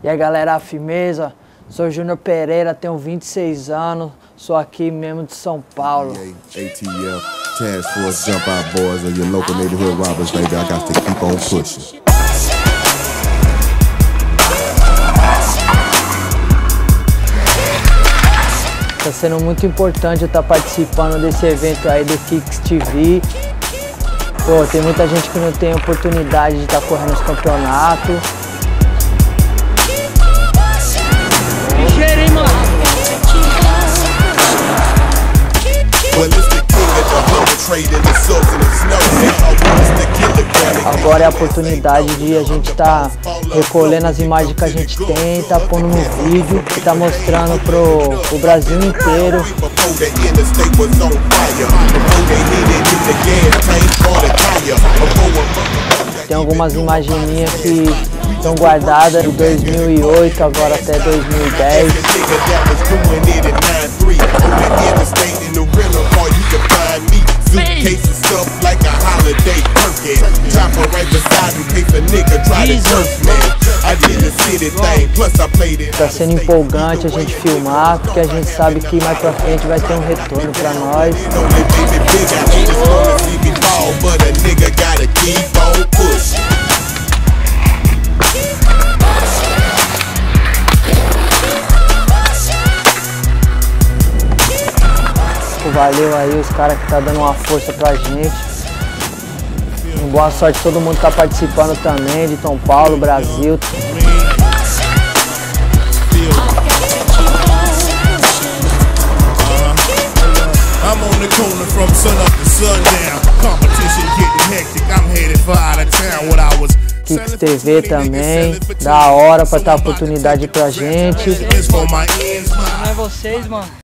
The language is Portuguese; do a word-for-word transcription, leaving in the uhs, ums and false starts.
E aí galera, firmeza? Sou Júnior Pereira, tenho vinte e seis anos, sou aqui mesmo de São Paulo. A T F, Task Force Jump Out Boys, or your local neighborhood robbers, baby. I got to keep on pushing. Tá sendo muito importante eu estar participando desse evento aí do Kicks T V. Pô, tem muita gente que não tem oportunidade de estar correndo os campeonatos. Agora é a oportunidade de a gente estar tá recolhendo as imagens que a gente tem, tá pondo no vídeo e tá mostrando pro, pro Brasil inteiro. Tem algumas imagens minhas que estão guardadas de dois mil e oito agora até dois mil e dez. Tá sendo empolgante a gente filmar, porque a gente sabe que mais pra frente vai ter um retorno pra nós. Valeu aí os caras que tá dando uma força pra gente. Boa sorte todo mundo que tá participando também, de São Paulo, Brasil. Kicks T V também, da hora pra dar oportunidade pra gente. Não é vocês, mano.